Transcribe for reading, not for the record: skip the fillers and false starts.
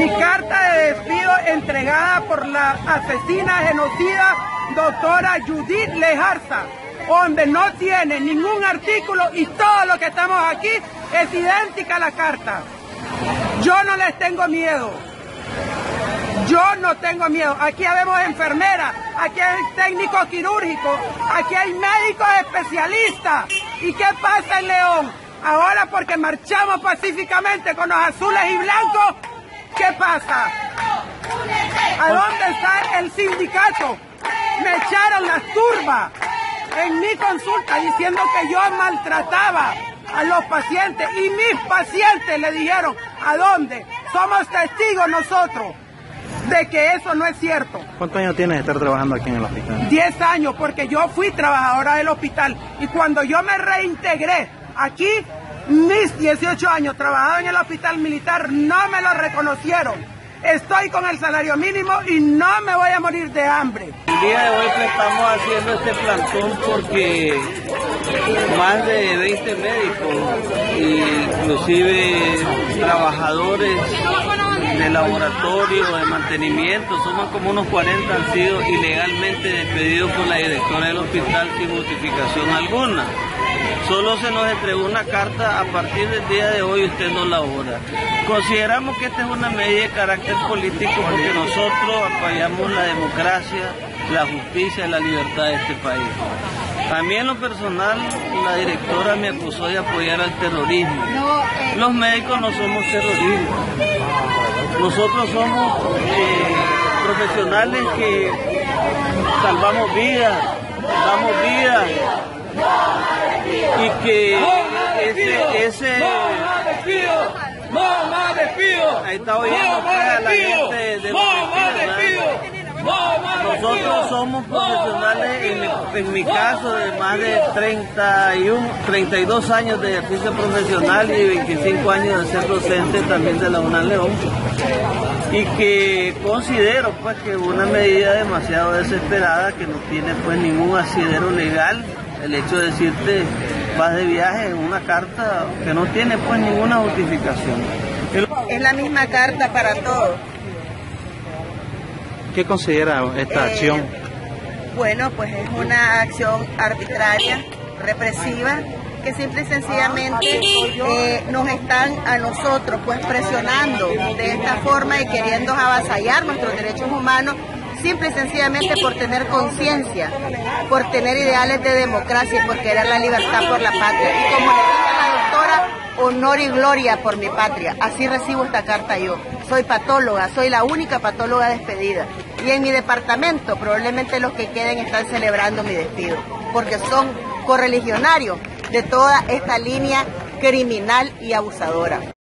Mi carta de despido entregada por la asesina genocida doctora Judith Lejarza, donde no tiene ningún artículo y todo lo que estamos aquí es idéntica a la carta. Yo no les tengo miedo. Yo no tengo miedo. Aquí habemos enfermeras, aquí hay técnicos quirúrgicos, aquí hay médicos especialistas. ¿Y qué pasa en León? Ahora porque marchamos pacíficamente con los azules y blancos, ¿qué pasa? ¿A dónde está el sindicato? Me echaron las turbas en mi consulta diciendo que yo maltrataba a los pacientes y mis pacientes le dijeron, ¿a dónde? Somos testigos nosotros de que eso no es cierto. ¿Cuántos años tienes de estar trabajando aquí en el hospital? 10 años, porque yo fui trabajadora del hospital y cuando yo me reintegré aquí, mis 18 años trabajando en el hospital militar no me lo reconocieron. Estoy con el salario mínimo y no me voy a morir de hambre. El día de hoy estamos haciendo este plantón porque más de 20 médicos, inclusive trabajadores de laboratorio, de mantenimiento, somos como unos 40, han sido ilegalmente despedidos por la directora del hospital sin justificación alguna. Solo se nos entregó una carta, a partir del día de hoy usted no labora. Consideramos que esta es una medida de carácter político porque nosotros apoyamos la democracia, la justicia y la libertad de este país. A mí en lo personal, la directora me acusó de apoyar al terrorismo. Los médicos no somos terroristas. Nosotros somos profesionales que salvamos vidas, damos vidas. Y que ahí está oyendo a la gente de nosotros somos profesionales, en mi caso, de más de 32 años de ejercicio profesional y 25 años de ser docente también de la UNAM León, y que considero pues que una medida demasiado desesperada que no tiene pues ningún asidero legal. El hecho de decirte vas de viaje en una carta que no tiene pues ninguna justificación. Es la misma carta para todos. ¿Qué considera esta acción? Bueno, pues es una acción arbitraria, represiva, que simple y sencillamente nos están a nosotros pues presionando de esta forma y queriendo avasallar nuestros derechos humanos, simple y sencillamente por tener conciencia, por tener ideales de democracia y por querer la libertad por la patria. Y como le dije a la doctora, honor y gloria por mi patria. Así recibo esta carta yo. Soy patóloga, soy la única patóloga despedida. Y en mi departamento probablemente los que queden están celebrando mi despido, porque son correligionarios de toda esta línea criminal y abusadora.